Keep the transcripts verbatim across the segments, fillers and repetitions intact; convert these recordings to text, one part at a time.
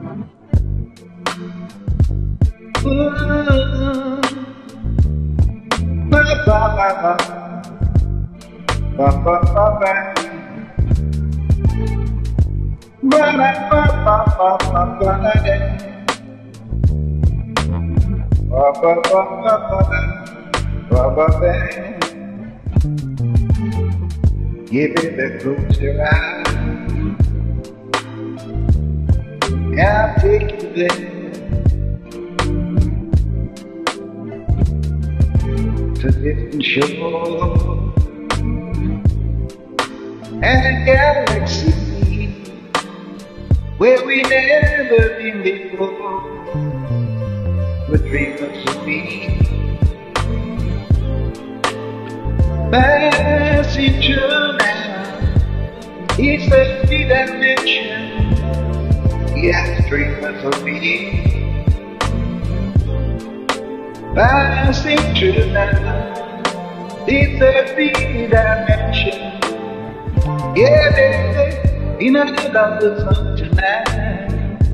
Ooh, ba ba ba ba ba ba ba ba ba ba ba ba ba ba ba ba ba ba ba. Give it the close your eyes, I'll take you there to distant shore and a galaxy where we never been before. With dreamers of me, passing through now, it's a three dimension. Yes, dreamers of me, passing through now, it's a three dimension. Yeah, baby, in another song tonight.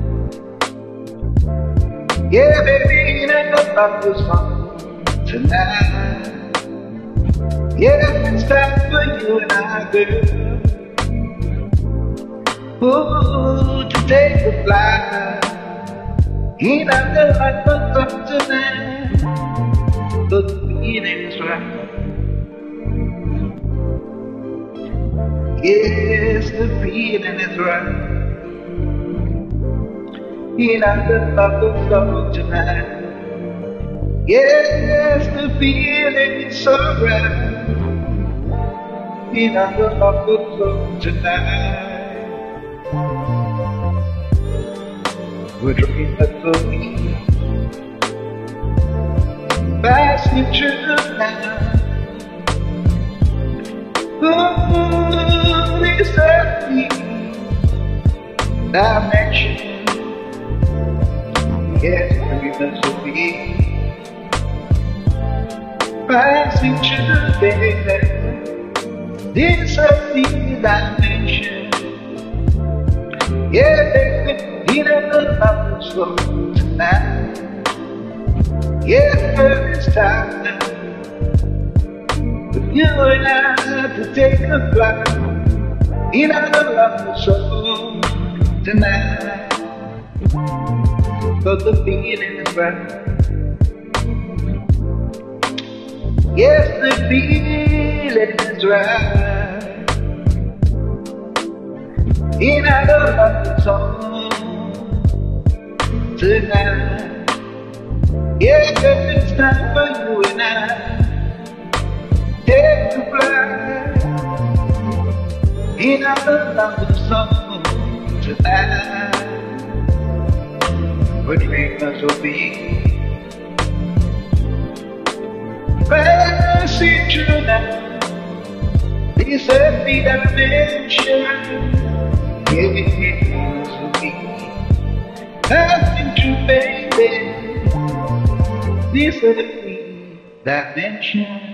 Yeah, baby, in another song tonight. Yeah, it's time for you and I, girl, ooh, to take a flight in another song tonight. But the feeling is right. Yes, the feeling is right. In another song tonight. Yes, the feeling is so right. In another song tonight. We're dreaming of me, passing through now. Ooh, this earthly dimension. Yes, dreamers of me, passing through, baby, this earthly dimension. Yeah, baby, in another song tonight. Yeah, girl, it's time now for you and I to take a flight in another song tonight. Cause the feeling is right. Yes, the feeling is right. In another song tonight. Yeah, it's time for you and I take to fly in another song tonight. But dreamers will be passing through now, this earthly dimension. Yeah, dreamers will be passing through, baby, this earthly dimension.